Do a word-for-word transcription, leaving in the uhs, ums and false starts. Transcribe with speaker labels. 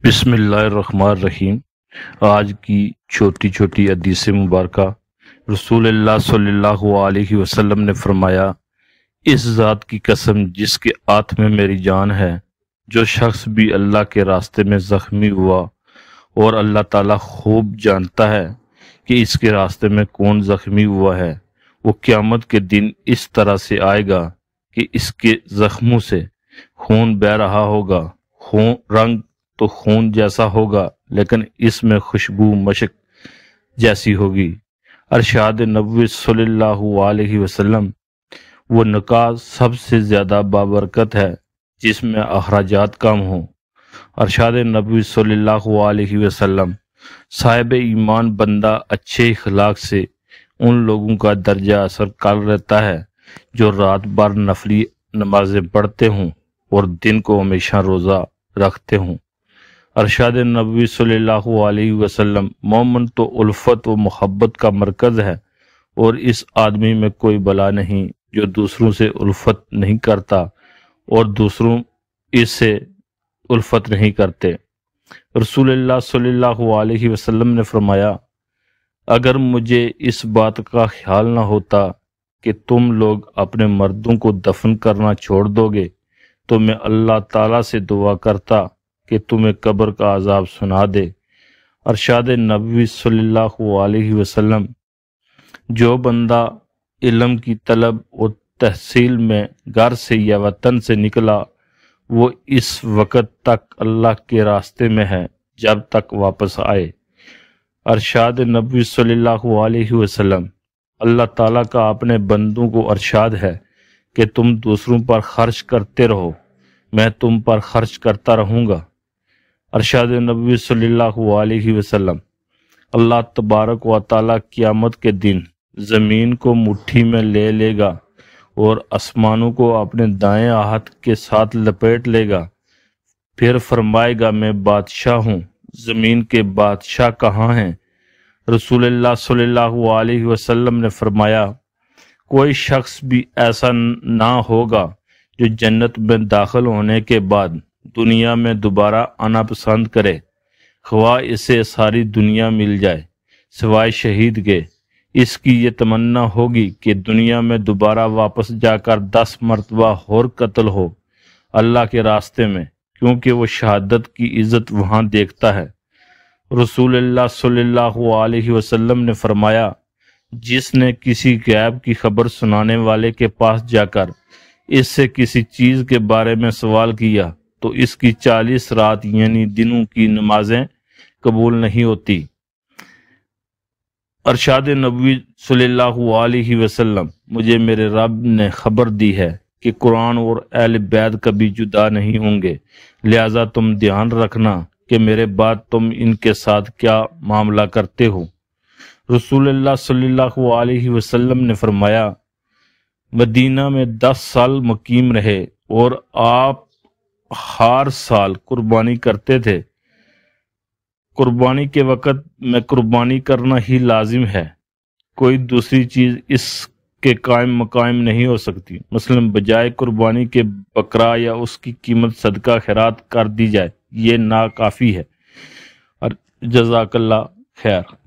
Speaker 1: بسم اللہ الرحمن الرحیم۔ آج کی چھوٹی چھوٹی حدیث مبارکہ۔ رسول اللہ صلی اللہ علیہ وسلم نے فرمایا، اس ذات کی قسم جس کے ہاتھ میں میری جان ہے، جو شخص بھی اللہ کے راستے میں زخمی ہوا اور اللہ تعالیٰ خوب جانتا ہے کہ اس کے راستے میں کون زخمی ہوا ہے، وہ قیامت کے دن اس طرح سے آئے گا کہ اس کے زخموں سے خون بہہ رہا ہوگا۔ خون رنگ تو خون جیسا ہوگا لیکن اس میں خوشبو مشک جیسی ہوگی۔ ارشاد نبوی صلی اللہ علیہ وسلم، وہ نکاح سب سے زیادہ بابرکت ہے جس میں اخراجات کم ہوں۔ ارشاد نبوی صلی اللہ علیہ وسلم، صاحب ایمان بندہ اچھے اخلاق سے ان لوگوں کا درجہ اثر کر رہتا ہے جو رات بھر نفلی نمازیں پڑھتے ہوں اور دن کو ہمیشہ روزہ رکھتے ہوں۔ ارشاد نبوی صلی اللہ علیہ وسلم، مومن تو الفت و محبت کا مرکز ہے اور اس آدمی میں کوئی بلا نہیں جو دوسروں سے الفت نہیں کرتا اور دوسروں اس سے الفت نہیں کرتے۔ رسول اللہ صلی اللہ علیہ وسلم نے فرمایا، اگر مجھے اس بات کا خیال نہ ہوتا کہ تم لوگ اپنے مردوں کو دفن کرنا چھوڑ دو گے تو میں اللہ تعالیٰ سے دعا کرتا کہ تمہیں قبر کا عذاب سنا دے۔ ارشاد نبوی صلی اللہ علیہ وسلم، جو بندہ علم کی طلب اور تحصیل میں گھر سے یا وطن سے نکلا، وہ اس وقت تک اللہ کے راستے میں ہے جب تک واپس آئے۔ ارشاد نبوی صلی اللہ علیہ وسلم، اللہ تعالیٰ کا اپنے بندوں کو ارشاد ہے کہ تم دوسروں پر خرچ کرتے رہو، میں تم پر خرچ کرتا رہوں گا۔ ارشاد نبوی صلی اللہ علیہ وسلم، اللہ تبارک و تعالیٰ قیامت کے دن زمین کو مٹھی میں لے لے گا اور آسمانوں کو اپنے دائیں ہاتھ کے ساتھ لپیٹ لے گا، پھر فرمائے گا میں بادشاہ ہوں، زمین کے بادشاہ کہاں ہیں؟ رسول اللہ صلی اللہ علیہ وسلم نے فرمایا، کوئی شخص بھی ایسا نہ ہوگا جو جنت میں داخل ہونے کے بعد دنیا میں دوبارہ آنا پسند کرے، خواہ اسے ساری دنیا مل جائے سوائے شہید کے۔ اس کی یہ تمنا ہوگی کہ دنیا میں دوبارہ واپس جا کر دس مرتبہ اور قتل ہو اللہ کے راستے میں، کیونکہ وہ شہادت کی عزت وہاں دیکھتا ہے۔ رسول اللہ صلی اللہ علیہ وسلم نے فرمایا، جس نے کسی غیب کی خبر سنانے والے کے پاس جا کر اس سے کسی چیز کے بارے میں سوال کیا تو اس کی چالیس رات یعنی دنوں کی نمازیں قبول نہیں ہوتی۔ ارشاد نبوی صلی اللہ علیہ وسلم، مجھے میرے رب نے خبر دی ہے کہ قرآن اور اہل بیت کبھی جدا نہیں ہوں گے، لہذا تم دھیان رکھنا کہ میرے بعد تم ان کے ساتھ کیا معاملہ کرتے ہو۔ رسول اللہ صلی اللہ علیہ وسلم نے فرمایا، مدینہ میں دس سال مقیم رہے اور آپ ہر سال قربانی کرتے تھے۔ قربانی کے وقت میں قربانی کرنا ہی لازم ہے، کوئی دوسری چیز اس کے قائم مقام نہیں ہو سکتی، مثلا بجائے قربانی کے بکرا یا اس کی قیمت صدقہ خیرات کر دی جائے، یہ ناکافی ہے۔ اور جزاک اللہ خیر۔